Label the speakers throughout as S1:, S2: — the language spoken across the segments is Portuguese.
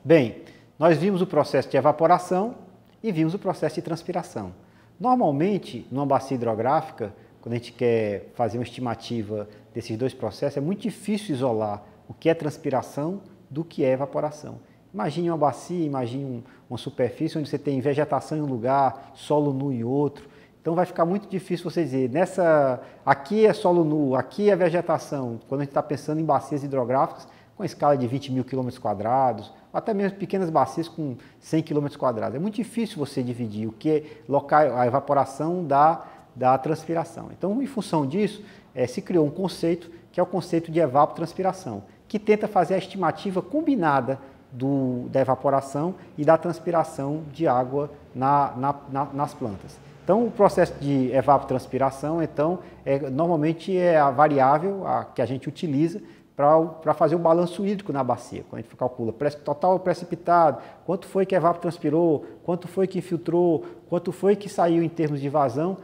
S1: Bem, nós vimos o processo de evaporação e vimos o processo de transpiração. Normalmente, numa bacia hidrográfica, quando a gente quer fazer uma estimativa desses dois processos, é muito difícil isolar o que é transpiração do que é evaporação. Imagine uma bacia, imagine uma superfície onde você tem vegetação em um lugar, solo nu em outro. Então vai ficar muito difícil você dizer, aqui é solo nu, aqui é vegetação. Quando a gente está pensando em bacias hidrográficas com escala de 20 mil quilômetros quadrados, ou até mesmo pequenas bacias com 100 quilômetros quadrados. É muito difícil você dividir o que é a evaporação da transpiração. Então, em função disso, se criou um conceito, que é o conceito de evapotranspiração, que tenta fazer a estimativa combinada da evaporação e da transpiração de água nas plantas. Então, o processo de evapotranspiração, normalmente é a variável que a gente utiliza para fazer o balanço hídrico na bacia. Quando a gente calcula total precipitado, quanto foi que evapotranspirou, quanto foi que infiltrou, quanto foi que saiu em termos de vazão,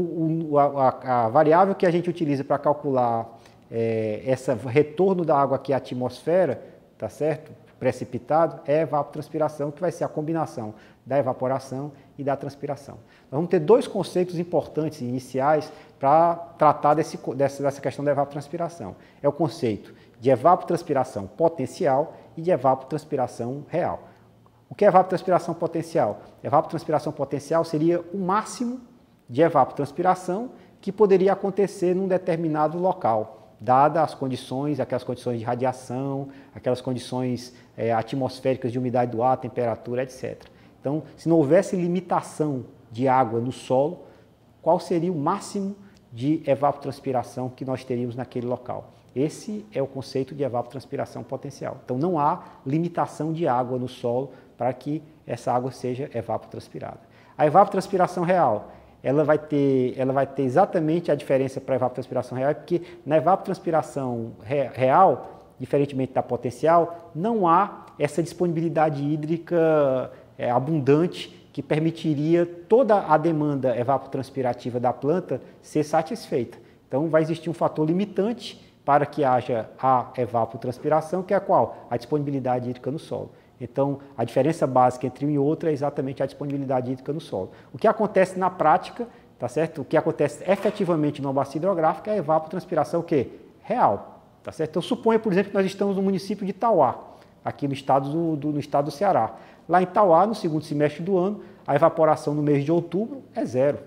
S1: a variável que a gente utiliza para calcular esse retorno da água aqui à atmosfera, tá certo? Precipitado, é a evapotranspiração, que vai ser a combinação da evaporação e da transpiração. Nós vamos ter dois conceitos importantes iniciais para tratar dessa questão da evapotranspiração. É o conceito de evapotranspiração potencial e de evapotranspiração real. O que é evapotranspiração potencial? Evapotranspiração potencial seria o máximo de evapotranspiração que poderia acontecer num determinado local, dadas as condições, aquelas condições de radiação, aquelas condições atmosféricas de umidade do ar, temperatura, etc. Então, se não houvesse limitação de água no solo, qual seria o máximo de evapotranspiração que nós teríamos naquele local? Esse é o conceito de evapotranspiração potencial. Então, não há limitação de água no solo para que essa água seja evapotranspirada. A evapotranspiração real, ela vai ter exatamente a diferença para a evapotranspiração real, porque na evapotranspiração real, diferentemente da potencial, não há essa disponibilidade hídrica abundante que permitiria toda a demanda evapotranspirativa da planta ser satisfeita. Então vai existir um fator limitante para que haja a evapotranspiração, que é a qual? A disponibilidade hídrica no solo. Então, a diferença básica entre um e outro é exatamente a disponibilidade hídrica no solo. O que acontece na prática, tá certo? O que acontece efetivamente numa bacia hidrográfica é a evapotranspiração o quê? Real, tá certo? Então, suponha, por exemplo, que nós estamos no município de Tauá, aqui no estado do Ceará. Lá em Tauá, no segundo semestre do ano, a evaporação no mês de outubro é zero.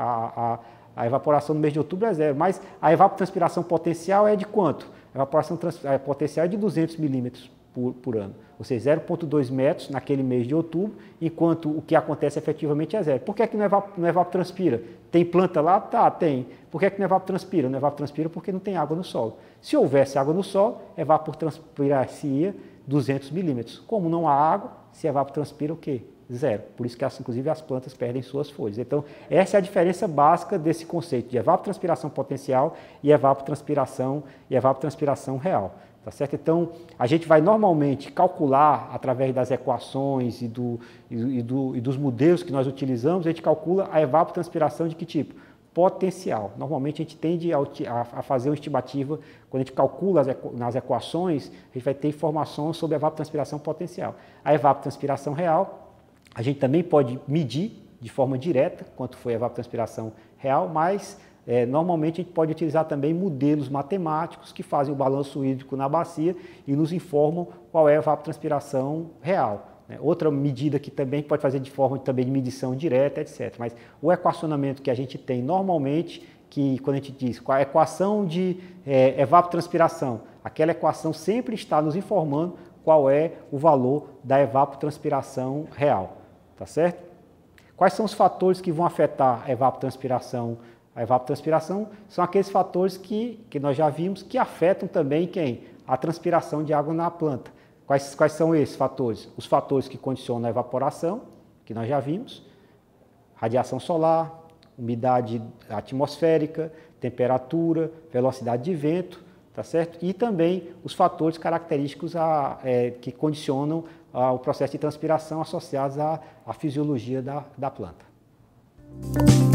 S1: A evaporação no mês de outubro é zero, mas a evapotranspiração potencial é de quanto? A evaporação potencial é de 200 milímetros por ano, ou seja, 0,2 metros naquele mês de outubro, enquanto o que acontece efetivamente é zero. Por que não evapotranspira? Tem planta lá? Tá, tem. Por que não evapotranspira? Não evapotranspira porque não tem água no solo. Se houvesse água no solo, evapotranspiraria 200 milímetros. Como não há água, se evapotranspira o quê? Zero. Por isso que, inclusive, as plantas perdem suas folhas. Então, essa é a diferença básica desse conceito de evapotranspiração potencial e evapotranspiração real. Tá certo? Então, a gente vai normalmente calcular, através das equações e dos modelos que nós utilizamos, a gente calcula a evapotranspiração de que tipo? Potencial. Normalmente, a gente tende a fazer uma estimativa, quando a gente calcula nas equações, a gente vai ter informações sobre a evapotranspiração potencial. A evapotranspiração real, a gente também pode medir de forma direta quanto foi a evapotranspiração real, mas normalmente a gente pode utilizar também modelos matemáticos que fazem o balanço hídrico na bacia e nos informam qual é a evapotranspiração real. Outra medida que também pode fazer de forma também de medição direta, etc. Mas o equacionamento que a gente tem normalmente, que quando a gente diz qual a equação de evapotranspiração, aquela equação sempre está nos informando qual é o valor da evapotranspiração real. Tá certo? Quais são os fatores que vão afetar a evapotranspiração? A evapotranspiração são aqueles fatores que nós já vimos que afetam também quem? A transpiração de água na planta. Quais são esses fatores? Os fatores que condicionam a evaporação, que nós já vimos, radiação solar, umidade atmosférica, temperatura, velocidade de vento, tá certo? E também os fatores característicos que condicionam o processo de transpiração associados à fisiologia da planta.